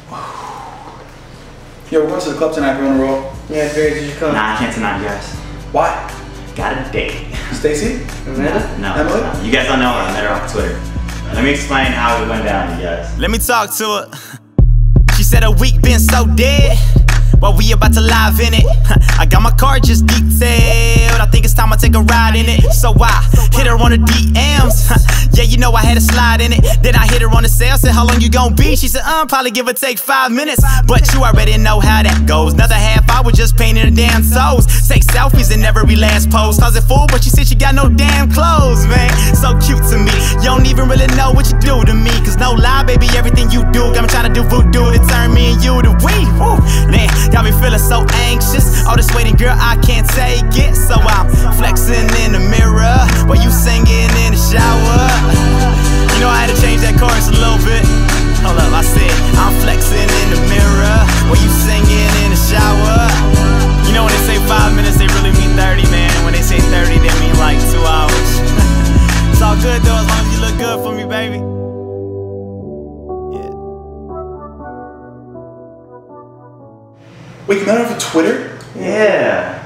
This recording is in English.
Yo, we're going to the club tonight. You want to roll? Yeah, great. Did you come? Nah, I can't tonight, you guys. Why? Got a date. Stacy? Amanda? No, Emily? no. You guys don't know her. I met her off Twitter. Let me explain how it went down, you guys. Let me talk to her. She said her week been so dead. Well, we about to live in it. I got my car just detailed. I think it's time I take a ride in it. So I hit her on the DMs. Yeah, you know I had a slide in it. Then I hit her on the cell, said how long you gon' be? She said, probably give or take 5 minutes. But you already know how that goes. Another half hour just painting her damn toes. Take selfies in every last pose. Cause it full, but she said she got no damn clothes, man. So cute to me. You don't even really know what you do to me. Cause no lie, baby, everything you do got me trying to do voodoo to turn me and you to we. Woo. Man, got me feeling so anxious. All this waiting, girl, I can't take it. So I'm flexing in the mirror while you singing in the shower. You know I had to change that chorus a little bit. Hold up, I said I'm flexing in the mirror while you singing in the shower. You know when they say 5 minutes, they really mean 30, man. When they say 30, they mean like 2 hours. It's all good though, as long as you look good for me, baby. Wait, you met her over Twitter? Yeah.